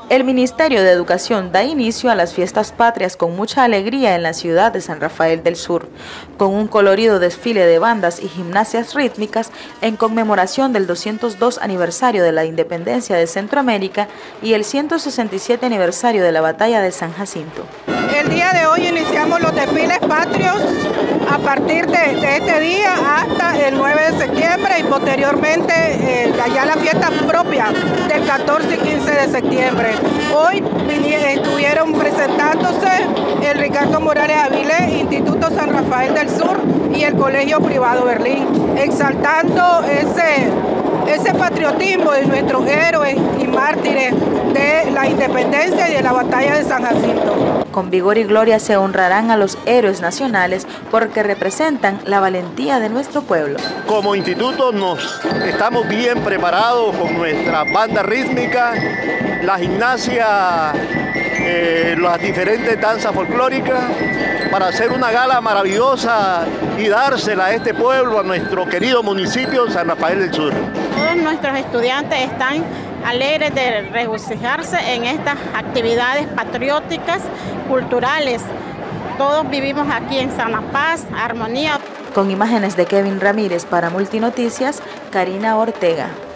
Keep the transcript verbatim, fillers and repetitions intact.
El Ministerio de Educación da inicio a las fiestas patrias con mucha alegría en la ciudad de San Rafael del Sur, con un colorido desfile de bandas y gimnasias rítmicas en conmemoración del doscientos dos aniversario de la independencia de Centroamérica y el ciento sesenta y siete aniversario de la batalla de San Jacinto. El día de hoy iniciamos los desfiles patrios a partir de, de este día hasta el nueve de septiembre y posteriormente eh, ya la fiesta propia del catorce y quince de septiembre. Hoy estuvieron presentándose el Ricardo Morales Avilés, Instituto San Rafael del Sur y el Colegio Privado Berlín, exaltando ese, ese patriotismo de nuestros héroes y mártires de la independencia y de la batalla de San Jacinto. Con vigor y gloria se honrarán a los héroes nacionales porque representan la valentía de nuestro pueblo. Como instituto nos estamos bien preparados con nuestra banda rítmica, la gimnasia, eh, las diferentes danzas folclóricas, para hacer una gala maravillosa y dársela a este pueblo, a nuestro querido municipio San Rafael del Sur. Todos nuestros estudiantes están alegres de regocijarse en estas actividades patrióticas, culturales. Todos vivimos aquí en Sana Paz, armonía. Con imágenes de Kevin Ramírez para Multinoticias, Karina Ortega.